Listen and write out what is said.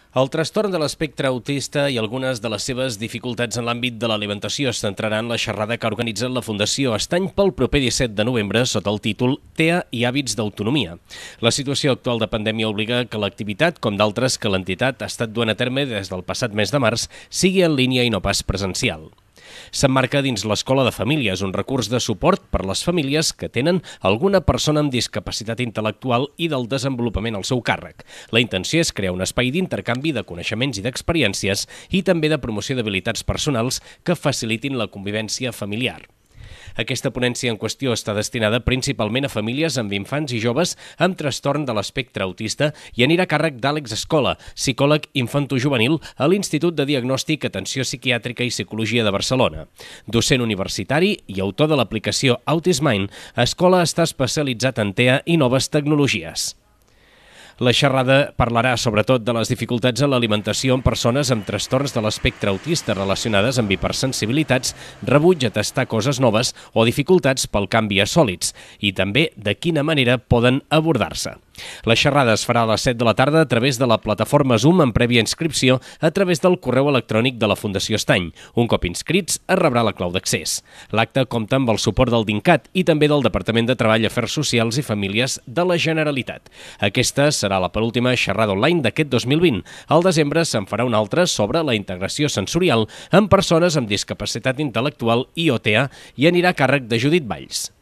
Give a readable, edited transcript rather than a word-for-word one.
El trastorn de l'espectre autista i algunes de les seves dificultats en l'àmbit de l'alimentació es centrarà en la xerrada que ha organitzat la Fundació Estany pel proper 17 de novembre sota el títol TEA i hàbits d'autonomia. La situació actual de pandèmia obliga que l'activitat, com d'altres que l'entitat ha estat duent a terme des del passat mes de març, sigui en línia i no pas presencial. S'emmarca dins l'Escola de Famílies, un recurs de suport per les famílies que tenen alguna persona amb discapacitat intel·lectual i del desenvolupament al seu càrrec. La intenció és crear un espai d'intercanvi de coneixements i d'experiències i també de promoció d'habilitats personals que facilitin la convivència familiar. Aquesta ponència en qüestió està destinada principalment a famílies amb infants i joves amb trastorn de l'espectre autista i anirà a càrrec d'Àlex Escola, psicòleg infantojuvenil a l'Institut de Diagnòstic, Atenció Psiquiàtrica i Psicologia de Barcelona. Docent universitari i autor de l'aplicació AutisMind, Escola està especialitzat en TEA i noves tecnologies. La xerrada parlarà sobretot de les dificultats en l'alimentació en persones amb trastorns de l'espectre autista relacionades amb hipersensibilitats, rebuig a tastar coses noves o dificultats pel canvi a sòlids, i també de quina manera poden abordar-se. La xerrada es farà a les 7 de la tarda a través de la plataforma Zoom en prèvia inscripció a través del correu electrònic de la Fundació Estany. Un cop inscrits, es rebrà la clau d'accés. L'acte compta amb el suport del DINCAT i també del Departament de Treball, Afers Socials i Famílies de la Generalitat. Aquesta serà la penúltima xerrada online d'aquest 2020. Al desembre se'n farà una altra sobre la integració sensorial en persones amb discapacitat intel·lectual i OTA i anirà a càrrec de Judit Valls.